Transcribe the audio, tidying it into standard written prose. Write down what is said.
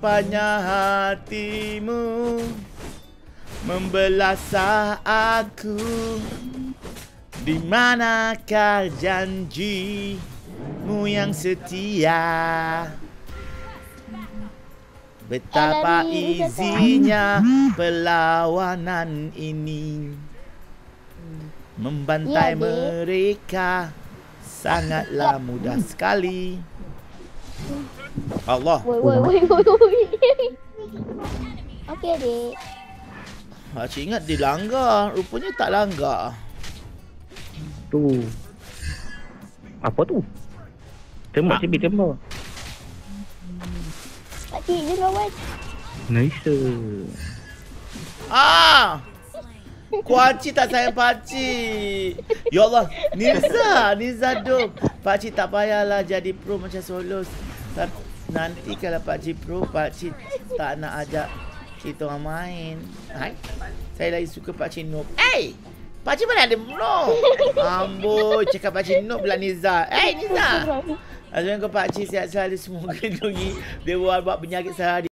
lapangnya hatimu membelasah aku. Di manakah janjimu yang setia? Betapa izinya perlawanan ini membantai mereka sangatlah mudah sekali. Allah. Woi. Okey, Dik. Pakcik ingat dia langgar. Rupanya tak langgar. Tu. Apa tu? Tembak cibi tembak. Pakcik je kawan. Nice. Kuaci tak sayang pakcik. Ya Allah, Nirza duk. Pakcik tak payahlah jadi pro macam Solos. Nanti kalau pakcik pro, pakcik tak nak ajak kita orang main. Hai. Saya lagi suka pakcik Noob. Pakcik mana ada Noob? Amboi, cakap pakcik Noob pula Nirza. Nirza. Assalamualaikum pakcik, sihat selalu, semoga lindungi dia buat penyakit sehari.